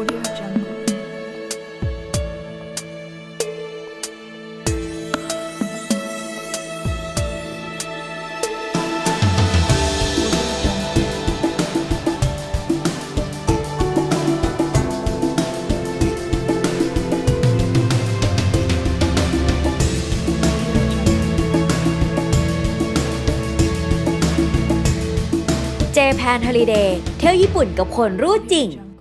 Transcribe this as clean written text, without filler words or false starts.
Japan Holiday เที่ยวญี่ปุ่นกับคนรู้จริง